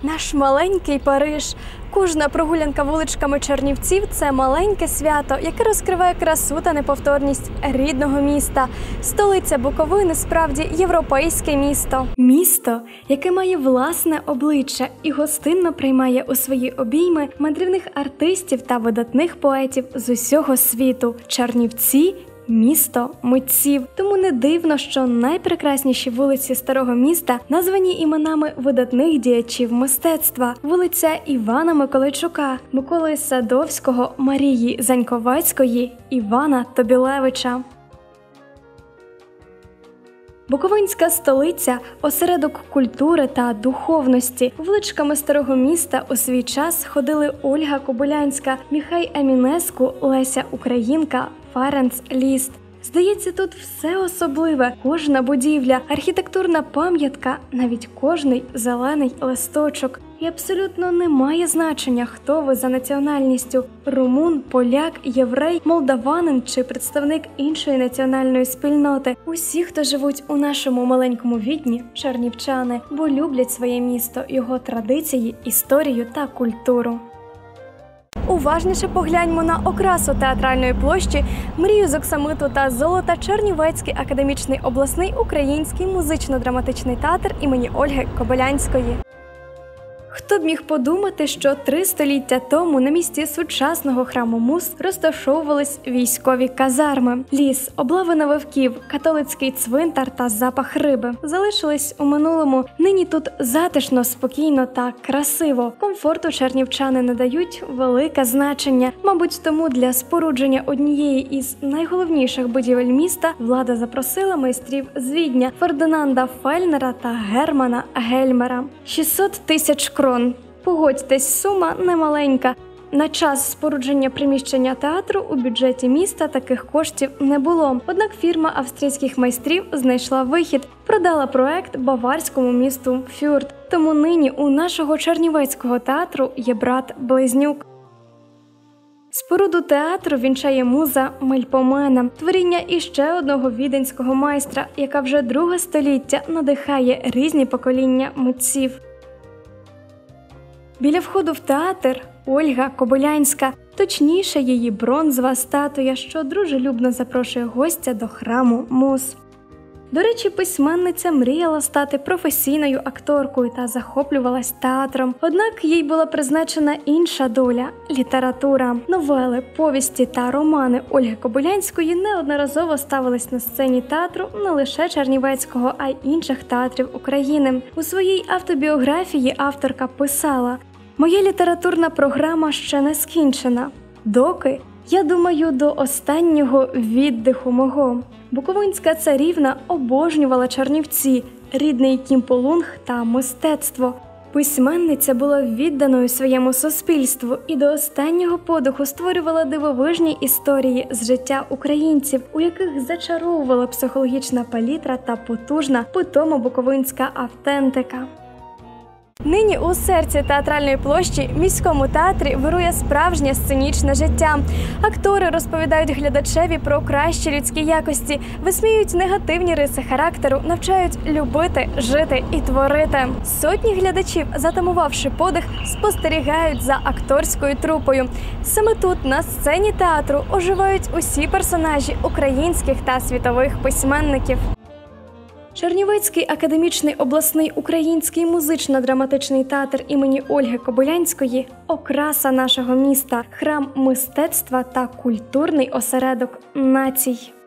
Наш маленький Париж. Кожна прогулянка вуличками Чернівців – це маленьке свято, яке розкриває красу та неповторність рідного міста. Столиця Буковини – справді європейське місто. Місто, яке має власне обличчя і гостинно приймає у свої обійми мандрівних артистів та видатних поетів з усього світу. Чернівці – місто митців. Тому не дивно, що найпрекрасніші вулиці старого міста названі іменами видатних діячів мистецтва. Вулиця Івана Миколайчука, Миколи Садовського, Марії Заньковецької, Івана Тобілевича. Буковинська столиця – осередок культури та духовності. Вуличками старого міста у свій час ходили Ольга Кобилянська, Міхей Емінеску, Леся Українка, Ференц Ліст. Здається, тут все особливе. Кожна будівля, архітектурна пам'ятка, навіть кожний зелений листочок. І абсолютно не має значення, хто ви за національністю – румун, поляк, єврей, молдаванин чи представник іншої національної спільноти. Усі, хто живуть у нашому маленькому Відні – чернівчани, бо люблять своє місто, його традиції, історію та культуру. Уважніше погляньмо на окрасу театральної площі, мрію з оксамиту та золота Чернівецький академічний обласний український музично-драматичний театр імені Ольги Кобилянської. Хто б міг подумати, що 3 століття тому на місці сучасного храму Муз розташовувались військові казарми. Ліс, облавина вовків, католицький цвинтар та запах риби залишились у минулому. Нині тут затишно, спокійно та красиво. Комфорту чернівчани надають велике значення. Мабуть, тому для спорудження однієї із найголовніших будівель міста влада запросила майстрів з Відня – Фердинанда Фельнера та Германа Гельмера. 600 тисяч крон. Погодьтесь, сума немаленька. На час спорудження приміщення театру у бюджеті міста таких коштів не було. Однак фірма австрійських майстрів знайшла вихід, продала проект баварському місту Фюрт. Тому нині у нашого Чернівецького театру є брат-близнюк. Споруду театру вінчає муза Мельпомена, творіння іще одного віденського майстра, яка вже 2 століття надихає різні покоління митців. Біля входу в театр Ольга Кобилянська, точніше її бронзова статуя, що дружелюбно запрошує гостя до храму Муз. До речі, письменниця мріяла стати професійною акторкою та захоплювалась театром. Однак їй була призначена інша доля – література. Новели, повісті та романи Ольги Кобилянської неодноразово ставились на сцені театру не лише Чернівецького, а й інших театрів України. У своїй автобіографії авторка писала: «Моя літературна програма ще не скінчена. Доки, я думаю, до останнього віддиху мого». Буковинська царівна обожнювала Чернівці, рідний Кімполунг та мистецтво. Письменниця була відданою своєму суспільству і до останнього подиху створювала дивовижні історії з життя українців, у яких зачаровувала психологічна палітра та потужна питомо-буковинська автентика. Нині у серці театральної площі, міському театрі, вирує справжнє сценічне життя. Актори розповідають глядачеві про кращі людські якості, висміюють негативні риси характеру, навчають любити, жити і творити. Сотні глядачів, затамувавши подих, спостерігають за акторською трупою. Саме тут, на сцені театру, оживають усі персонажі українських та світових письменників. Чернівецький академічний обласний український музично-драматичний театр імені Ольги Кобилянської – окраса нашого міста, храм мистецтва та культурний осередок націй.